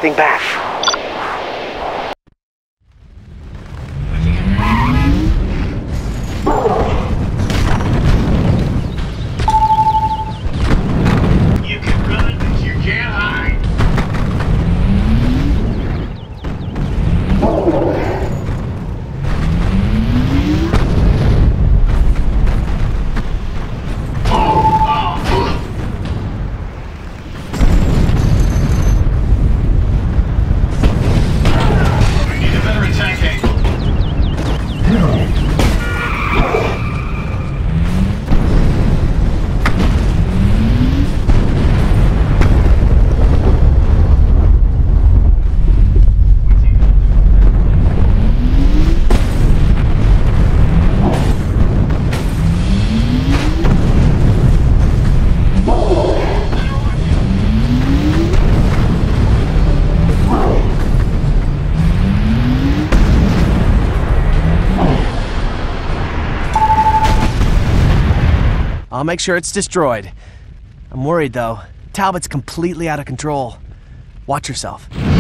anything back. You can run, but you can't hide. We need a better attack angle. I'll make sure it's destroyed. I'm worried, though. Talbot's completely out of control. Watch yourself.